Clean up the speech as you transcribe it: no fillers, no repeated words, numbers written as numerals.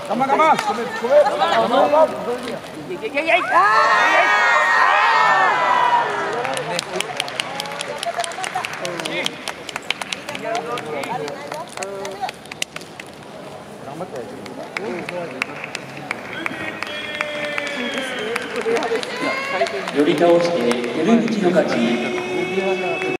Gampang, gampang. 寄り倒して照道の勝ち。